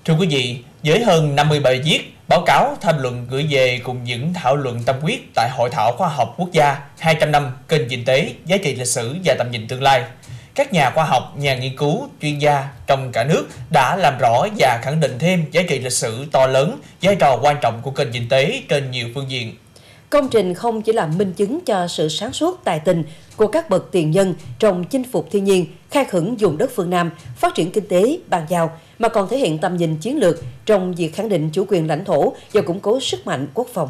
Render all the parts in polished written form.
Thưa quý vị, với hơn 50 bài viết, báo cáo, tham luận gửi về cùng những thảo luận tâm huyết tại Hội thảo khoa học quốc gia 200 năm kênh kinh tế, giá trị lịch sử và tầm nhìn tương lai, các nhà khoa học, nhà nghiên cứu, chuyên gia trong cả nước đã làm rõ và khẳng định thêm giá trị lịch sử to lớn, vai trò quan trọng của kênh kinh tế trên nhiều phương diện. Công trình không chỉ là minh chứng cho sự sáng suốt tài tình của các bậc tiền nhân trong chinh phục thiên nhiên, khai khẩn vùng đất phương Nam, phát triển kinh tế, bàn giao, mà còn thể hiện tầm nhìn chiến lược trong việc khẳng định chủ quyền lãnh thổ và củng cố sức mạnh quốc phòng.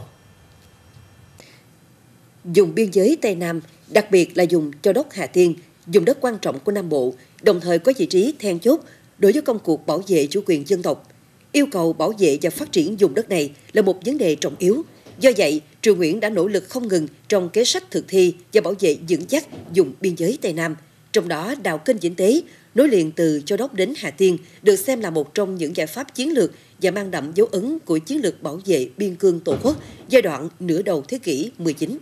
Vùng biên giới Tây Nam, đặc biệt là vùng Châu đốc Hà Tiên, vùng đất quan trọng của Nam Bộ, đồng thời có vị trí then chốt đối với công cuộc bảo vệ chủ quyền dân tộc. Yêu cầu bảo vệ và phát triển vùng đất này là một vấn đề trọng yếu. Do vậy, Triều Nguyễn đã nỗ lực không ngừng trong kế sách thực thi và bảo vệ vững chắc vùng biên giới Tây Nam. Trong đó, đào kênh kinh tế, nối liền từ Châu đốc đến Hà Tiên, được xem là một trong những giải pháp chiến lược và mang đậm dấu ấn của chiến lược bảo vệ biên cương Tổ quốc giai đoạn nửa đầu thế kỷ 19.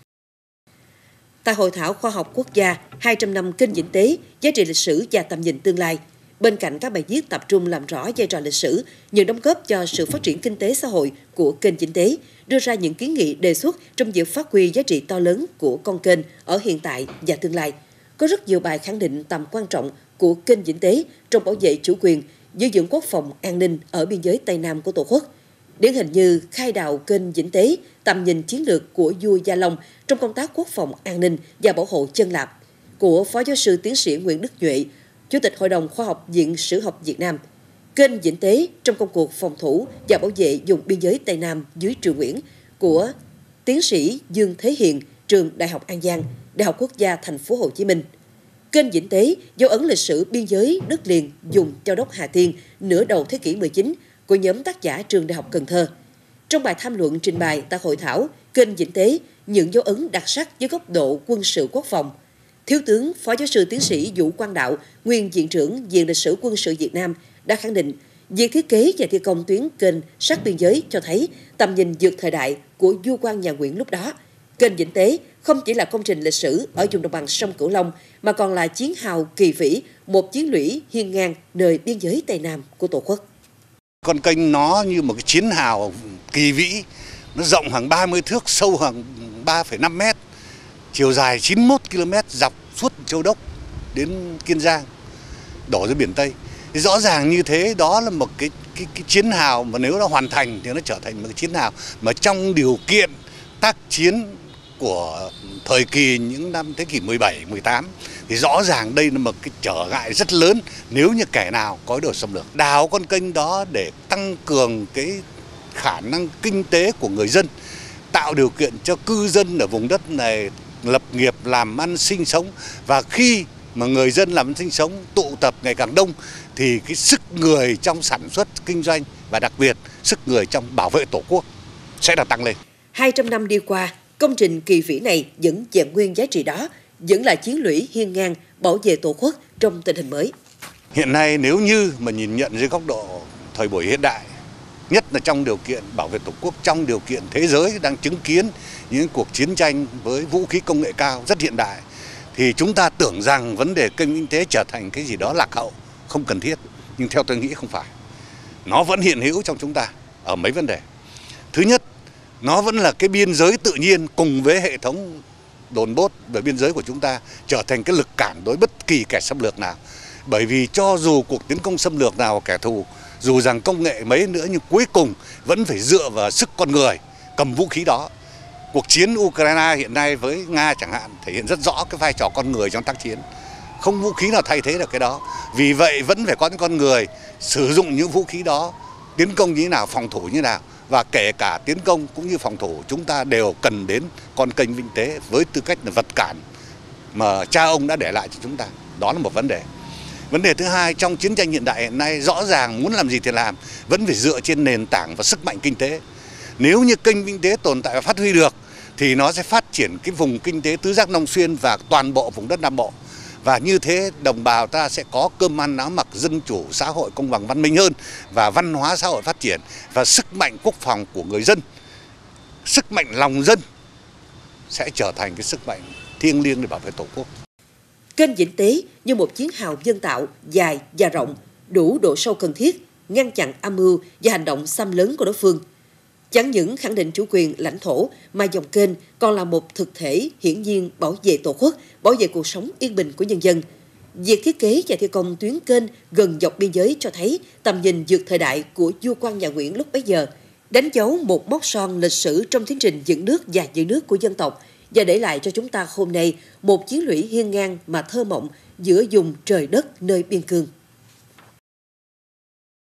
Tại Hội thảo khoa học quốc gia 200 năm kênh kinh tế, giá trị lịch sử và tầm nhìn tương lai, bên cạnh các bài viết tập trung làm rõ vai trò lịch sử, những đóng góp cho sự phát triển kinh tế xã hội của kênh kinh tế, đưa ra những kiến nghị đề xuất trong việc phát huy giá trị to lớn của con kênh ở hiện tại và tương lai. Có rất nhiều bài khẳng định tầm quan trọng của kênh kinh tế trong bảo vệ chủ quyền, giữ vững quốc phòng an ninh ở biên giới Tây Nam của Tổ quốc. Điển hình như khai đào kênh kinh tế, tầm nhìn chiến lược của vua Gia Long trong công tác quốc phòng an ninh và bảo hộ chân lạp, của Phó Giáo sư Tiến sĩ Nguyễn Đức Duệ, Chủ tịch Hội đồng Khoa học Viện Sử học Việt Nam, kênh kinh tế trong công cuộc phòng thủ và bảo vệ vùng biên giới Tây Nam dưới Triều Nguyễn, của Tiến sĩ Dương Thế Hiền, trường Đại học An Giang, Đại học Quốc gia Thành phố Hồ Chí Minh. Kênh kinh tế, dấu ấn lịch sử biên giới đất liền vùng Châu đốc Hà Tiên nửa đầu thế kỷ 19 của nhóm tác giả trường Đại học Cần Thơ. Trong bài tham luận trình bày tại hội thảo kênh kinh tế, những dấu ấn đặc sắc dưới góc độ quân sự quốc phòng, Thiếu tướng Phó Giáo sư Tiến sĩ Vũ Quang Đạo, nguyên Viện trưởng Viện Lịch sử Quân sự Việt Nam đã khẳng định việc thiết kế và thi công tuyến kênh sát biên giới cho thấy tầm nhìn vượt thời đại của vua quan nhà Nguyễn lúc đó. Kênh kinh tế không chỉ là công trình lịch sử ở vùng đồng bằng sông Cửu Long mà còn là chiến hào kỳ vĩ, một chiến lũy hiên ngang nơi biên giới Tây Nam của Tổ quốc. Con kênh nó như một cái chiến hào kỳ vĩ, nó rộng hàng 30 thước, sâu hàng 3,5 mét, chiều dài 91 km dọc suốt Châu đốc đến Kiên Giang, đổ ra biển Tây. Thì rõ ràng như thế đó là một cái chiến hào mà nếu nó hoàn thành thì nó trở thành một cái chiến hào mà trong điều kiện tác chiến của thời kỳ những năm thế kỷ 17, 18 thì rõ ràng đây là một cái trở ngại rất lớn nếu như kẻ nào có ý đồ xâm lược. Đào con kênh đó để tăng cường cái khả năng kinh tế của người dân, tạo điều kiện cho cư dân ở vùng đất này lập nghiệp, làm ăn, sinh sống, và khi mà người dân làm ăn sinh sống tụ tập ngày càng đông thì cái sức người trong sản xuất kinh doanh và đặc biệt sức người trong bảo vệ Tổ quốc sẽ được tăng lên. 200 năm đi qua, công trình kỳ vĩ này vẫn vẹn nguyên giá trị đó, vẫn là chiến lũy hiên ngang bảo vệ Tổ quốc trong tình hình mới. Hiện nay nếu như mà nhìn nhận dưới góc độ thời buổi hiện đại, nhất là trong điều kiện bảo vệ Tổ quốc, trong điều kiện thế giới đang chứng kiến những cuộc chiến tranh với vũ khí công nghệ cao rất hiện đại, thì chúng ta tưởng rằng vấn đề kênh kinh tế trở thành cái gì đó lạc hậu, không cần thiết. Nhưng theo tôi nghĩ không phải. Nó vẫn hiện hữu trong chúng ta ở mấy vấn đề. Thứ nhất, nó vẫn là cái biên giới tự nhiên cùng với hệ thống đồn bốt về biên giới của chúng ta trở thành cái lực cản đối bất kỳ kẻ xâm lược nào. Bởi vì cho dù cuộc tiến công xâm lược nào của kẻ thù, dù rằng công nghệ mấy nữa nhưng cuối cùng vẫn phải dựa vào sức con người cầm vũ khí đó. Cuộc chiến Ukraine hiện nay với Nga chẳng hạn thể hiện rất rõ cái vai trò con người trong tác chiến. Không vũ khí nào thay thế được cái đó. Vì vậy vẫn phải có những con người sử dụng những vũ khí đó, tiến công như thế nào, phòng thủ như thế nào. Và kể cả tiến công cũng như phòng thủ, chúng ta đều cần đến con kênh kinh tế với tư cách là vật cản mà cha ông đã để lại cho chúng ta. Đó là một vấn đề. Vấn đề thứ hai, trong chiến tranh hiện đại hiện nay rõ ràng muốn làm gì thì làm, vẫn phải dựa trên nền tảng và sức mạnh kinh tế. Nếu như kênh kinh tế tồn tại và phát huy được thì nó sẽ phát triển cái vùng kinh tế tứ giác Long Xuyên và toàn bộ vùng đất Nam Bộ. Và như thế đồng bào ta sẽ có cơm ăn áo mặc, dân chủ, xã hội công bằng văn minh hơn, và văn hóa xã hội phát triển, và sức mạnh quốc phòng của người dân, sức mạnh lòng dân sẽ trở thành cái sức mạnh thiêng liêng để bảo vệ Tổ quốc. Kênh kinh tế như một chiến hào nhân tạo dài và rộng, đủ độ sâu cần thiết, ngăn chặn âm mưu và hành động xâm lấn của đối phương. Chẳng những khẳng định chủ quyền lãnh thổ mà dòng kênh còn là một thực thể hiển nhiên bảo vệ tổ quốc, bảo vệ cuộc sống yên bình của nhân dân. Việc thiết kế và thi công tuyến kênh gần dọc biên giới cho thấy tầm nhìn vượt thời đại của vua quan nhà Nguyễn lúc bấy giờ, đánh dấu một mốc son lịch sử trong tiến trình dựng nước và giữ nước của dân tộc và để lại cho chúng ta hôm nay một chiến lũy hiên ngang mà thơ mộng giữa vùng trời đất nơi biên cương.